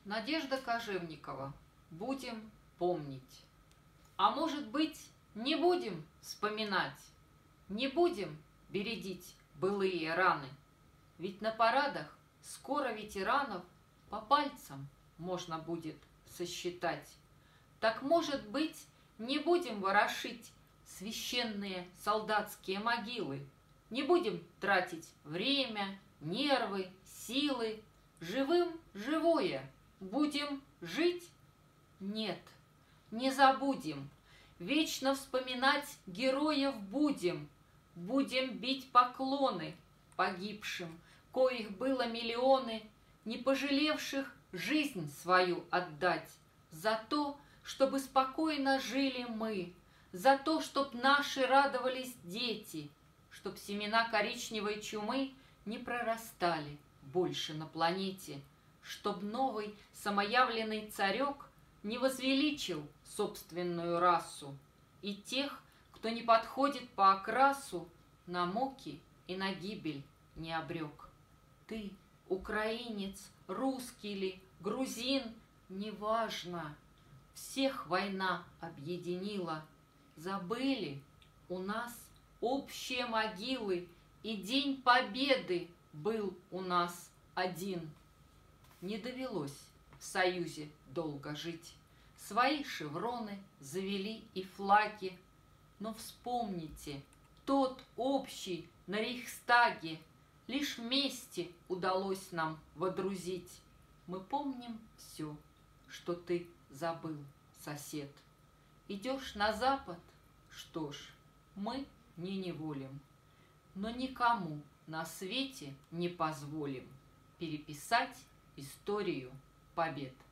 Надежда Кожевникова. Будем помнить. А может быть, не будем вспоминать, не будем бередить былые раны. Ведь на парадах скоро ветеранов по пальцам можно будет сосчитать. Так, может быть, не будем ворошить священные солдатские могилы, не будем тратить время, нервы, силы, живым живое будем жить? Нет, не забудем, вечно вспоминать героев будем, будем бить поклоны погибшим, коих было миллионы, не пожалевших жизнь свою отдать за то, чтобы спокойно жили мы, за то, чтоб наши радовались дети, чтоб семена коричневой чумы не прорастали больше на планете, чтоб новый самоявленный царек не возвеличил собственную расу и тех, кто не подходит по окрасу, на муки и на гибель не обрек. Ты, украинец, русский ли, грузин, неважно, всех война объединила. Забыли, у нас общие могилы, и День Победы был у нас один. Не довелось в Союзе долго жить. Свои шевроны завели и флаги. Но вспомните, тот общий на Рейхстаге лишь вместе удалось нам водрузить. Мы помним все, что ты забыл, сосед. Идешь на запад? Что ж, мы не неволим, но никому на свете не позволим переписать историю побед.